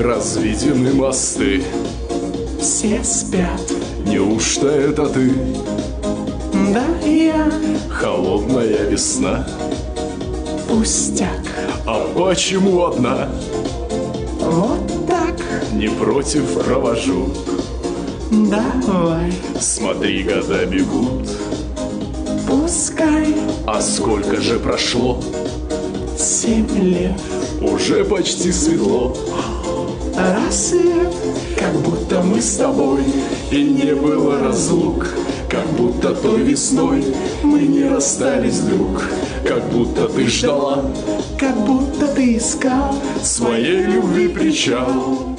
Разведены мосты, все спят. неужто это ты? Да, я Холодная весна, пустяк. а почему одна? Вот так, Не против провожу, давай, смотри, года бегут. пускай. А сколько же прошло? 7 лет, Уже почти светло, рассвет, как будто мы с тобой и не было разлук, как будто той весной мы не расстались вдруг, как будто ты ждала как будто ты искал своей любви причал.